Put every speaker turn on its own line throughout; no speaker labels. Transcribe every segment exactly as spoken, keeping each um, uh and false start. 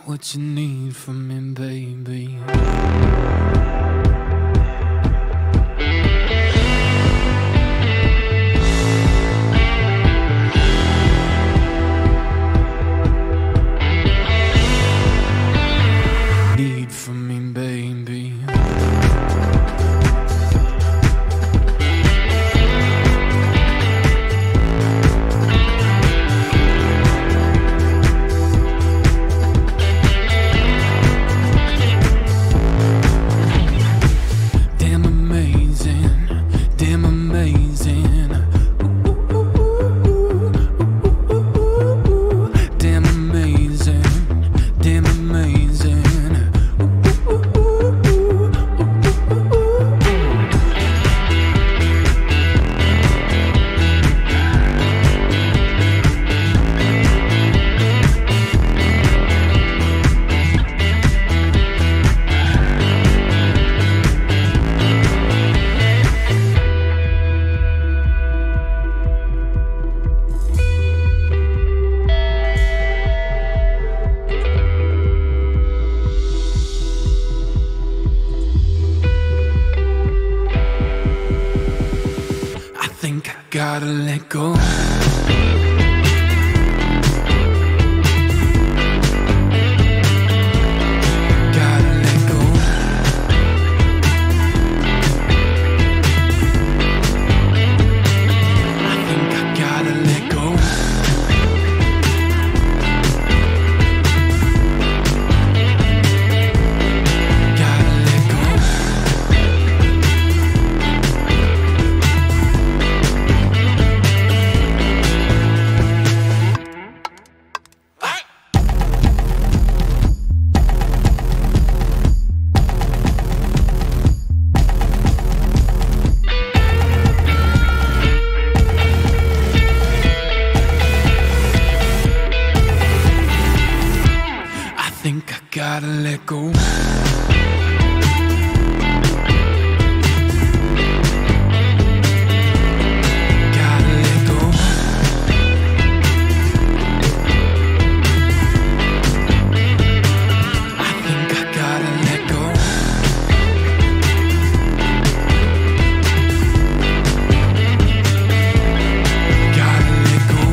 what you need from me, baby. Need from me, baby. Gotta let go. Gotta let go. I think I gotta let go. Gotta let go. Think I gotta let go. Gotta let go. I think I gotta let go. Gotta let go.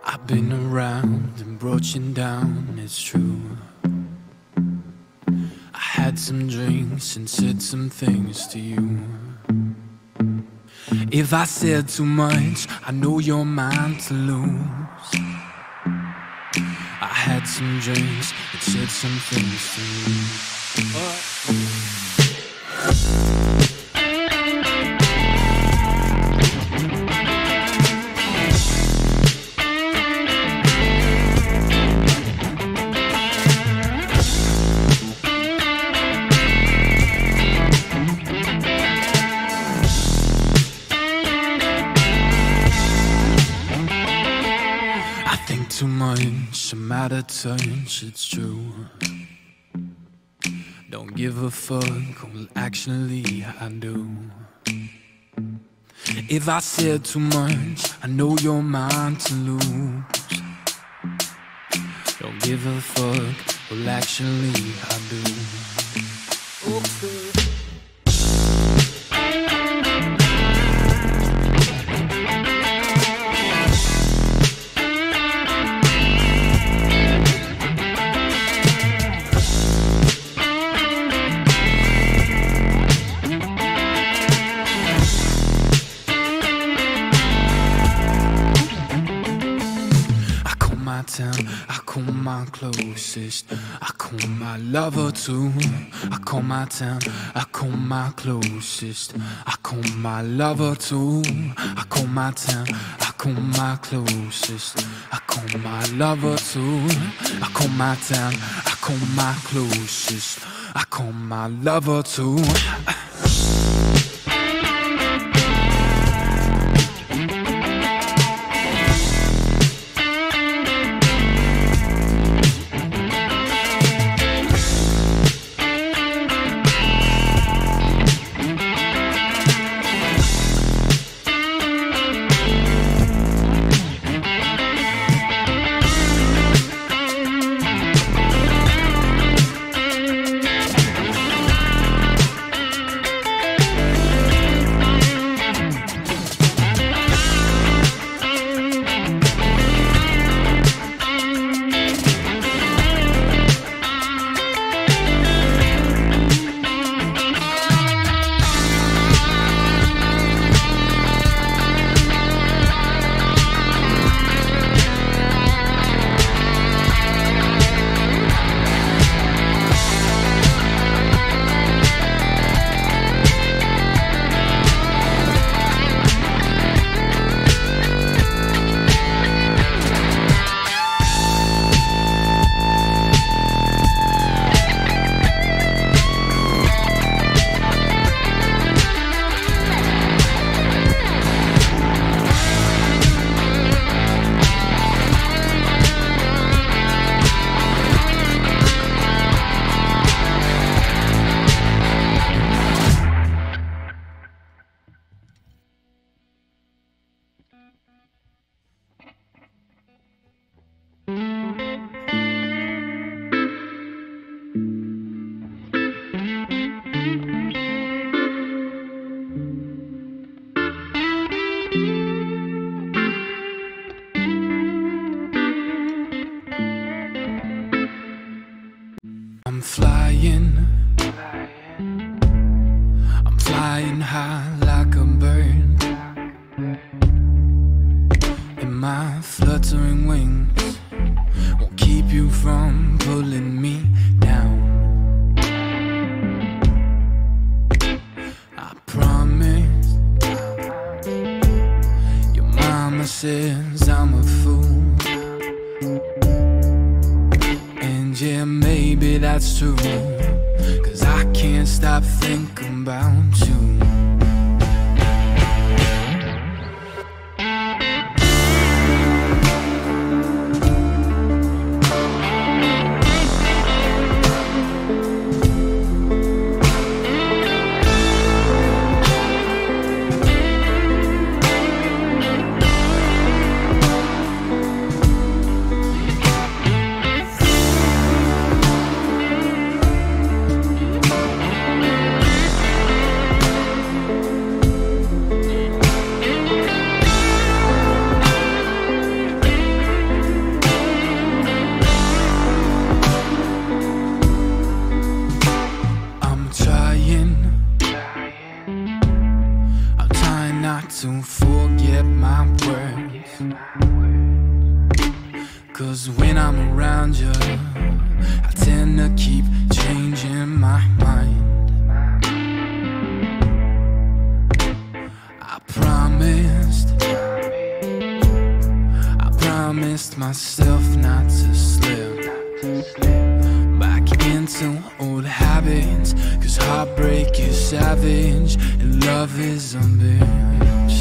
I've been around and brought you down, it's true. I had some drinks and said some things to you. If I said too much, I know you're mine to lose. I had some drinks and said some things to you. Oh. Too much, I'm out of touch, it's true. Don't give a fuck, well actually I do. If I said too much, I know you're mine to lose. Don't give a fuck, well actually I do. Okay. Town, I call my closest, I call my lover too. I call my town, I call my closest, I call my lover too. I call my town, I call my closest, I call my lover too. I call my town, I call my closest, I call my lover too. I'm flying, I'm flying high like a bird, and my fluttering wings won't keep you from pulling me down. I promise. Your mama says I'm a fool, and yeah, maybe that's true, 'cause I can't stop thinking about you. 'Cause when I'm around you, I tend to keep changing my mind. I promised, I promised myself not to slip back into old habits. 'Cause heartbreak is savage and love is a bitch.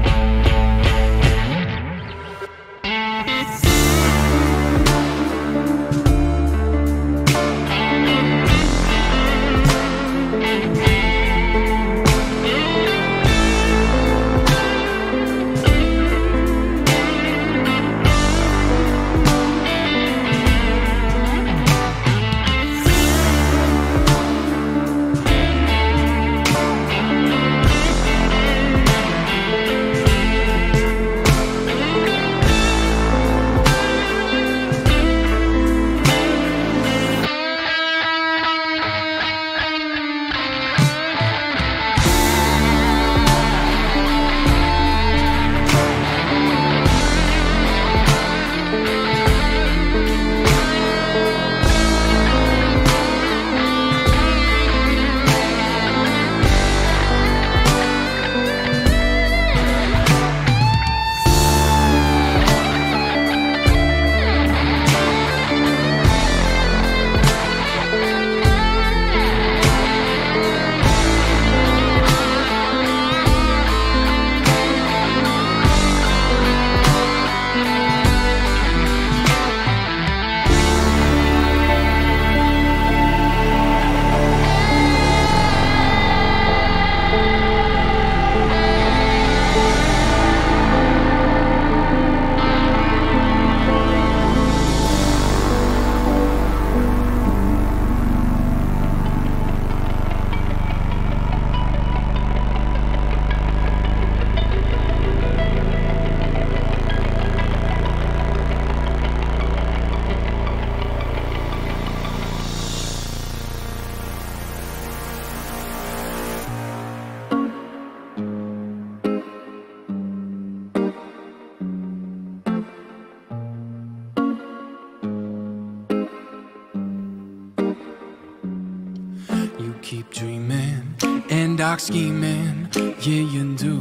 Keep dreaming and dark scheming, yeah you do.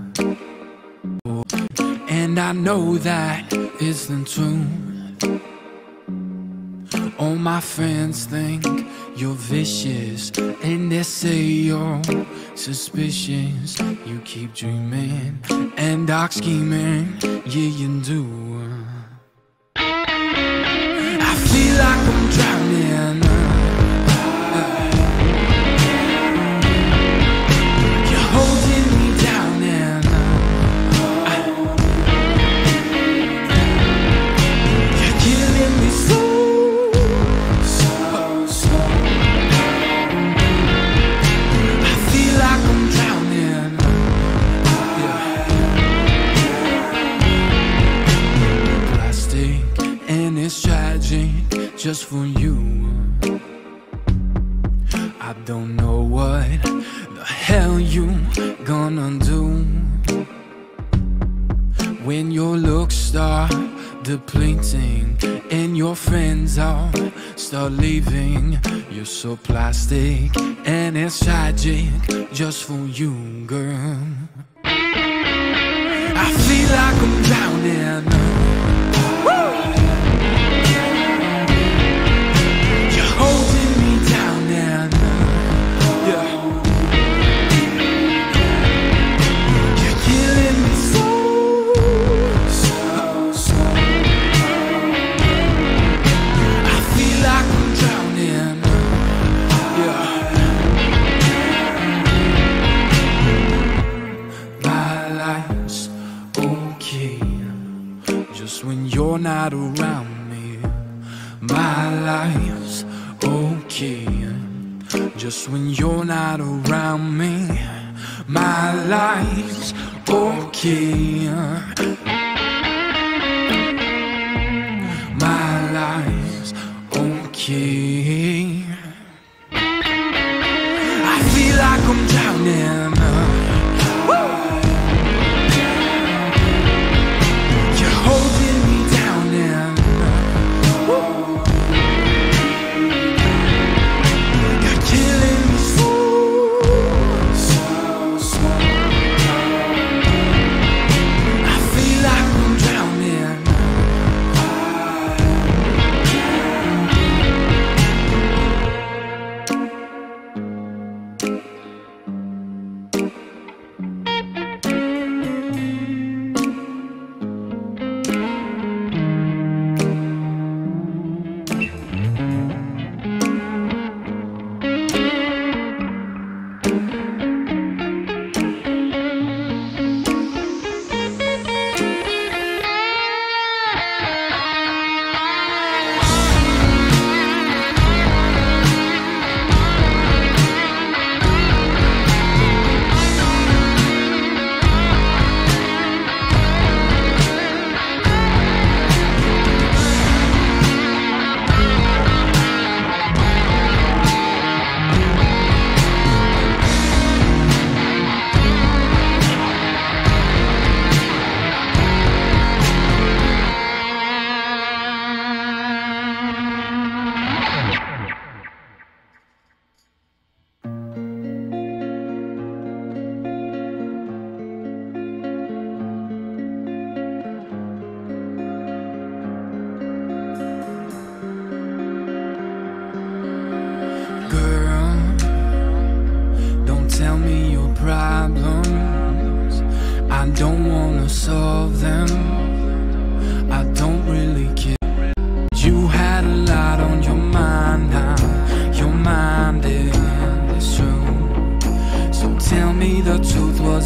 And I know that isn't true. All my friends think you're vicious, and they say you're suspicious. You keep dreaming and dark scheming, yeah you do. I feel like I'm drowning. Just for you, I don't know what the hell you gonna do when your looks start depleting and your friends all start leaving. You're so plastic and it's tragic just for you, girl. I feel like I'm drowning. Holding me down and yeah, you're killing me so, so, so. I feel like I'm drowning, yeah. My life's okay just when you're not around me. My life's okay just when you're not around me. My life's okay. My life's okay. I feel like I'm drowning. Woo!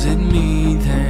Was it me then?